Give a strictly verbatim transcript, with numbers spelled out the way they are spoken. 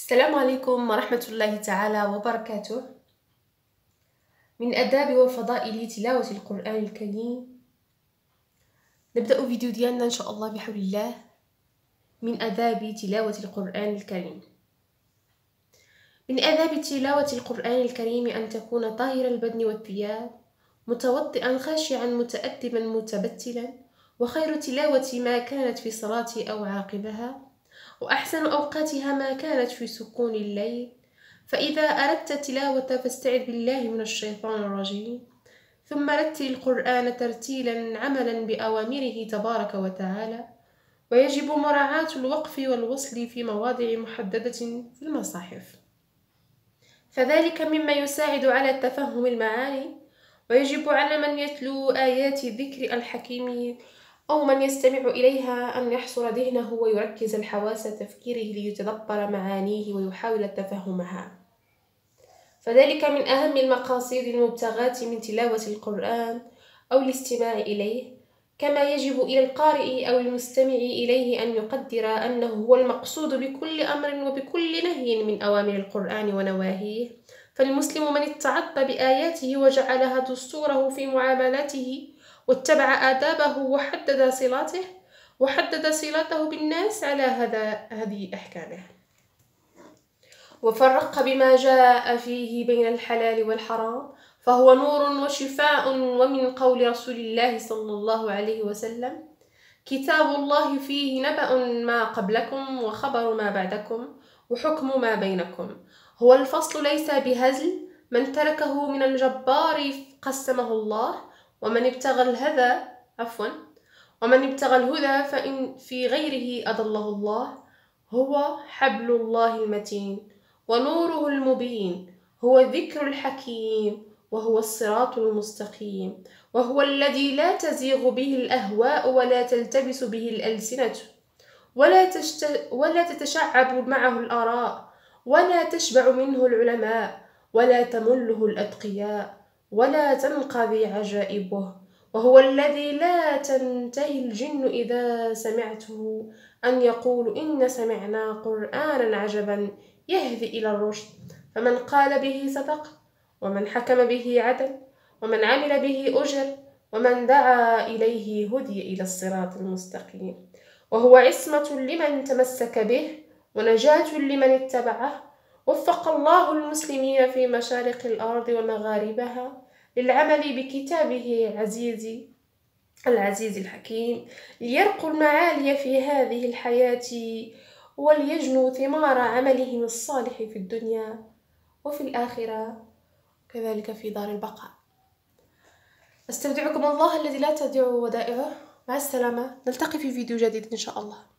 السلام عليكم ورحمة الله تعالى وبركاته. من آداب وفضائل تلاوة القرآن الكريم نبدأ فيديو ديالنا إن شاء الله بحول الله. من آداب تلاوة القرآن الكريم من آداب تلاوة القرآن الكريم أن تكون طاهر البدن والثياب، متوضئا خاشعا متأدبا متبتلا، وخير تلاوة ما كانت في الصلاة أو عاقبها، وأحسن أوقاتها ما كانت في سكون الليل. فإذا أردت التلاوة فاستعذ بالله من الشيطان الرجيم، ثم رتل القرآن ترتيلا عملا بأوامره تبارك وتعالى. ويجب مراعاة الوقف والوصل في مواضع محددة في المصاحف، فذلك مما يساعد على تفهم المعاني. ويجب على من يتلو آيات الذكر الحكيم أو من يستمع إليها أن يحصر ذهنه ويركز الحواس تفكيره ليتدبر معانيه ويحاول تفهمها، فذلك من أهم المقاصد المبتغاة من تلاوة القرآن أو الاستماع إليه. كما يجب إلى القارئ أو المستمع إليه أن يقدر أنه هو المقصود بكل أمر وبكل نهي من أوامر القرآن ونواهيه. فالمسلم من اتعظ بآياته وجعلها دستوره في معاملاته، واتبع آدابه وحدد صلاته وحدد صلاته بالناس على هذا هذه أحكامه، وفرق بما جاء فيه بين الحلال والحرام، فهو نور وشفاء. ومن قول رسول الله صلى الله عليه وسلم: كتاب الله فيه نبأ ما قبلكم وخبر ما بعدكم وحكم ما بينكم. هو الفصل ليس بهزل، من تركه من الجبار قسمه الله، ومن ابتغى الهدى عفوا ومن ابتغى الهدى فإن في غيره أضله الله. هو حبل الله المتين ونوره المبين، هو الذكر الحكيم، وهو الصراط المستقيم، وهو الذي لا تزيغ به الأهواء ولا تلتبس به الألسنة، ولا, تشت... ولا تتشعب معه الآراء، ولا تشبع منه العلماء، ولا تمله الأتقياء، ولا تنقضي عجائبه. وهو الذي لا تنتهي الجن إذا سمعته أن يقول إن سمعنا قرآنا عجبا يهدي إلى الرشد. فمن قال به صدق، ومن حكم به عدل، ومن عمل به أجر، ومن دعا إليه هدي إلى الصراط المستقيم. وهو عصمة لمن تمسك به ونجاة لمن اتبعه. وفق الله المسلمين في مشارق الأرض ومغاربها للعمل بكتابه العزيز العزيز الحكيم، ليرقوا المعالي في هذه الحياة وليجنوا ثمار عملهم الصالح في الدنيا وفي الآخرة، كذلك في دار البقاء. أستودعكم الله الذي لا تضيع ودائعه. مع السلامة، نلتقي في فيديو جديد إن شاء الله.